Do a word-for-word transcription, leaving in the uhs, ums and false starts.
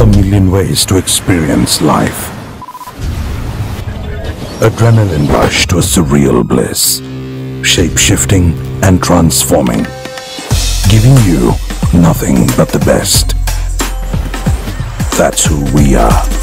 million ways to experience life. Adrenaline rush to a surreal bliss, shape-shifting and transforming, giving you nothing but the best. That's who we are.